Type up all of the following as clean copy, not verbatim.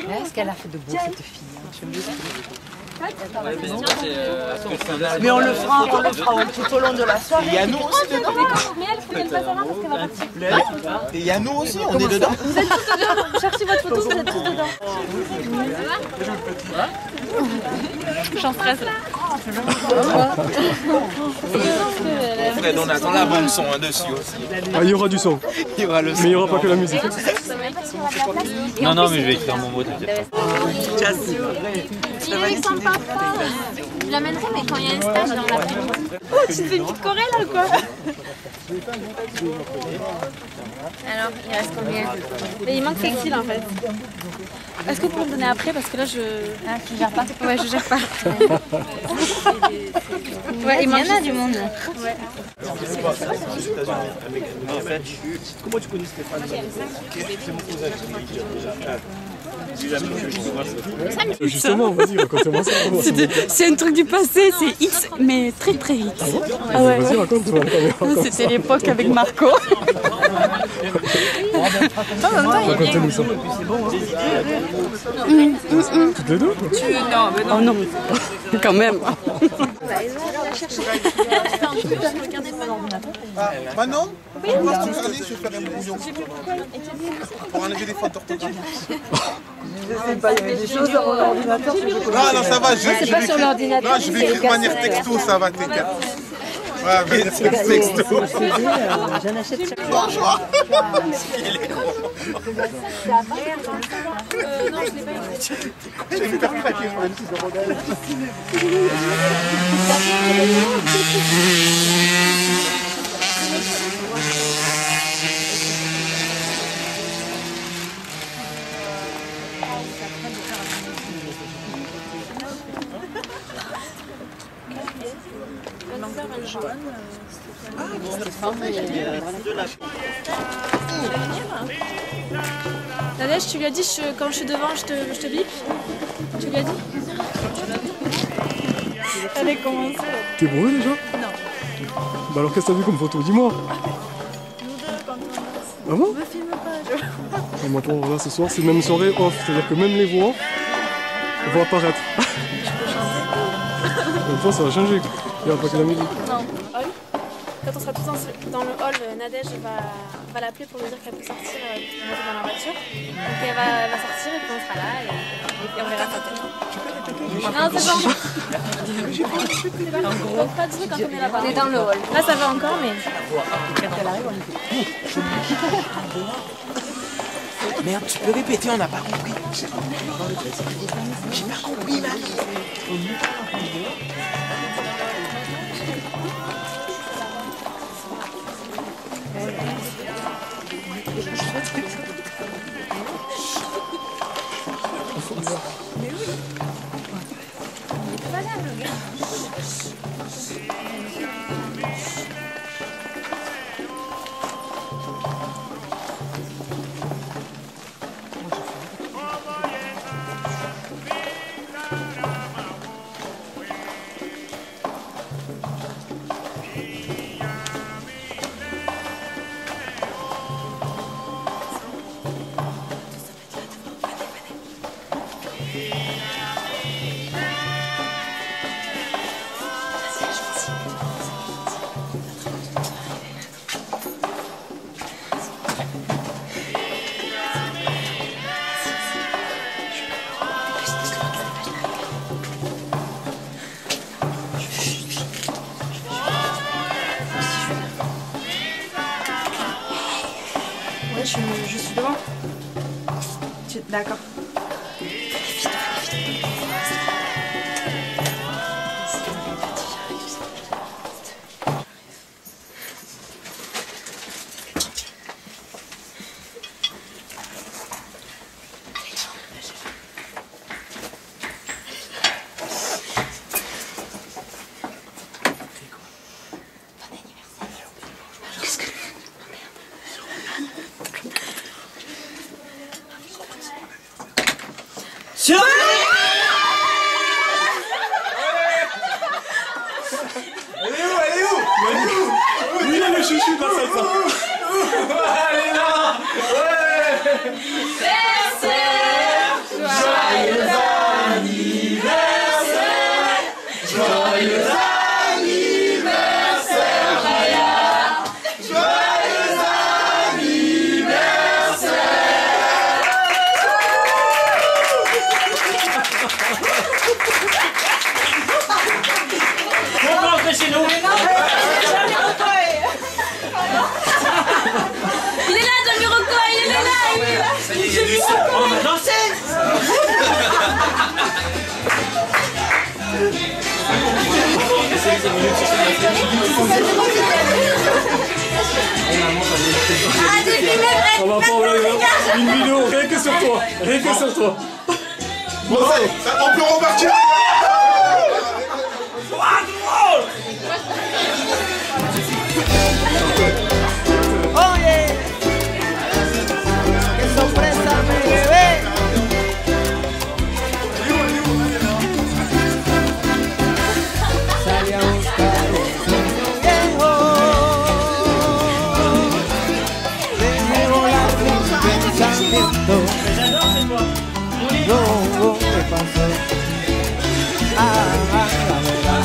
Qu'est-ce qu'elle a fait de beau cette fille? Mais on le fera tout au long de la soirée. Il y a nous aussi dedans. Mais elle, faut qu'elle passe avant parce qu'elle va partir. Et il y a nous aussi, on est dedans. Vous êtes tous dedans. Cherchez votre photo, vous êtes tous dedans. J'en stresse là. Fred, on attend la bande son dessus aussi. Ah, il y aura du son. Il y aura le son. Mais il n'y aura pas que la musique. Non, non, mais je vais écrire mon mot, t'inquiète. Il est avec son papa. Je l'amènerai, mais quand il y a un stage dans l'après-midi. Oh, tu te fais une petite choré là ou quoi? Alors, il reste combien? Mais il manque Sexy là en fait. Est-ce que vous pouvez me donner après? Parce que là je. Ah, tu gères pas? Ouais, je gère pas. Ouais, il y en a du monde. Ouais. Comment tu connais Stéphane? C'est mon cousin qui Justement, vas-y, raconte-moi ça. C'est un truc du passé, c'est X, mais très très X. Ah ouais. Vas-y, raconte-moi. C'était l'époque avec Marco. Raconte-nous ça. Toutes les deux? Non, mais non. Oh non, quand même. Manon? Oui, on va se regarder, je vais faire un bouillon. Pour enlever les fautes d'orthographe. Je sais pas, il y avait des choses dans mon ordinateur. Non, non, ça va, je vais écrire de manière texto, ça va, t'inquiète. Ouais, mais texto. J'en achète chaque fois. Bonjour. Non, je l'ai pas écouté. Je vais me faire craquer sur les petits rodelles. Nadège, tu lui as dit quand je suis devant, je te bip? Tu lui as dit? Elle est commencée. T'es bourré déjà? Non. Bah alors qu'est-ce que t'as vu comme photo? Dis-moi. Nous deux, quand on... Ah bon? Me filme pas, je... Et maintenant, là, ce soir, c'est même soirée off. C'est-à-dire que même les voix vont apparaître. Une fois, ça va changer. Il n'y aura pas que la musique. Non. Quand on sera tous dans le hall, Nadège va l'appeler pour lui dire qu'elle peut sortir pour monter dans la voiture. Donc elle va sortir et puis on sera là et on verra sa tête. Non, c'est bon. Donc pas de truc quand on est là-bas. On est dans le hall. Là ça va encore mais... Quand elle arrive, on est fait. Merde, tu peux répéter, on n'a pas compris. J'ai pas compris, ma vie. Mais oui. Il est pas là le gars. Je suis devant. D'accord. Allez là! Ouais! On va pas une vidéo rien que sur toi. Rien que sur toi. Bon, on peut repartir. Oye, qué sorpresa me llevé. Salí a buscar un sueño viejo. Le llevo la luz pensamiento. No, ¿qué pasó? La verdad.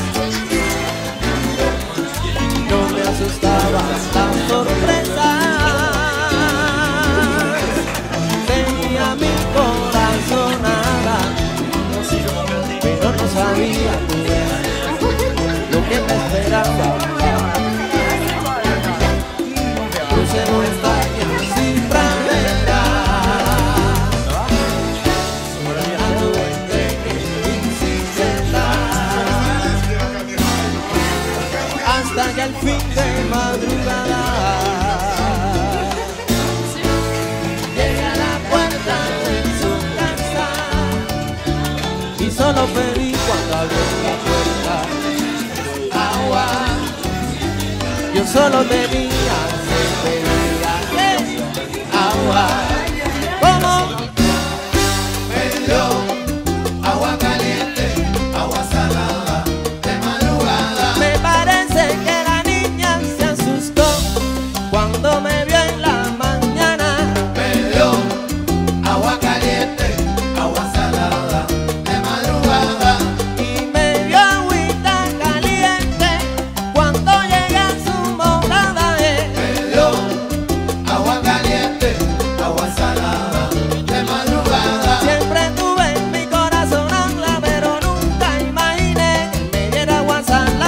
No me asustaba la sorpresa. Tenía mi corazonada, pero no sabía lo que me esperaba. Crucé montañas sin pradera, anduve entre hasta que al fin de madrugada llegué a la puerta de su casa y solo pedí cuando abrió la puerta agua. Yo solo tenía sed, pedía agua. ¿Cómo? Me dio agua caliente, agua salada. Que la niña se asustó cuando me vio en la mañana. Me dio agua caliente, agua salada de madrugada. Y me dio agüita caliente cuando llegué a su morada. Me dio agua caliente, agua salada de madrugada. Siempre tuve en mi corazón agua, pero nunca imaginé que me diera agua salada.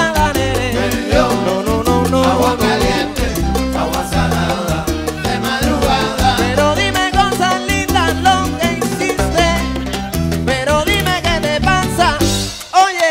Agua caliente, agua salada de madrugada. Pero dime cosas lindas lo que hiciste, pero dime qué te pasa. Oye,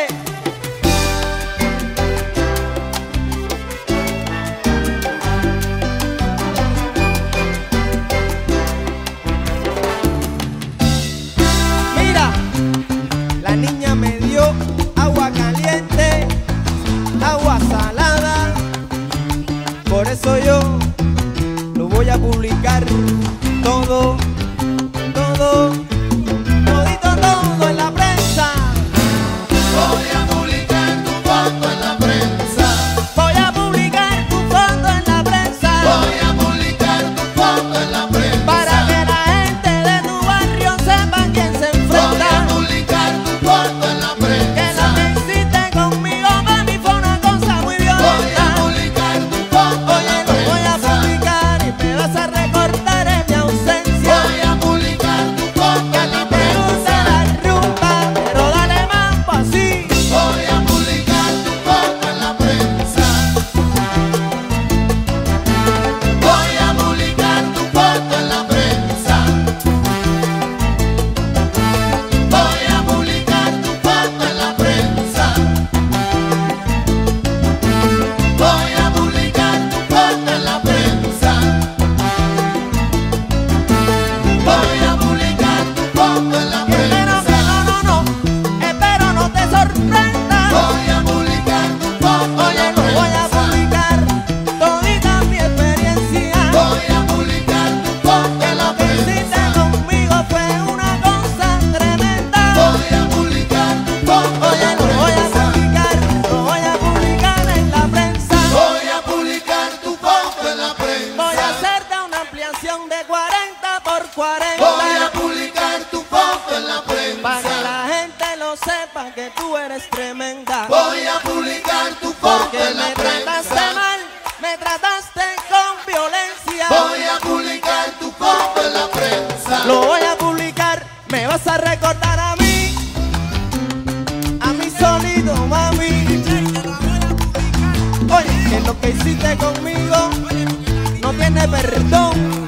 mira, la niña me dio agua caliente, agua salada. Por eso yo lo voy a publicar todo, todo, todito, todo en la prensa. Voy a publicar tu foto en la prensa. Voy a publicar tu foto en la prensa. Voy a publicar tu foto en la prensa. Para que la gente de tu barrio sepa quién se enfrenta. Voy a publicar tu foto en la prensa. Que lo que hiciste conmigo, mami, fue una cosa muy violenta. Voy a publicar tu foto. Oye, lo voy a publicar y me vas a recordar en mi ausencia. Voy a publicar tu foto en la prensa. La rumba, pero dale mambo así. Voy a publicar tu foto en la prensa. Voy a publicar tu foto en la prensa. Voy a publicar tu foto en la prensa. Voy a publicar tu foto en la prensa. Voy a publicar tu foto en la prensa. No, espero no te sorprenda. Voy a publicar tu foto. Oye, lo voy a publicar todita mi experiencia. Voy a publicar tu foto en la prensa. Que lo que hiciste conmigo fue una cosa tremenda. Voy a publicar tu foto. Oye, lo voy a publicar en la prensa. Voy a publicar tu foto en la prensa. Voy a hacerte una ampliación de 40 por 40. Voy a publicar tu foto en la prensa. Para que la gente lo sepa que tú eres tremenda. Voy a publicar tu foto en la prensa. Porque me trataste mal, me trataste con violencia. Voy a publicar tu foto en la prensa. Lo voy a publicar, me vas a recordar a mí solito, mami. Oye, que lo que hiciste conmigo no tiene perdón.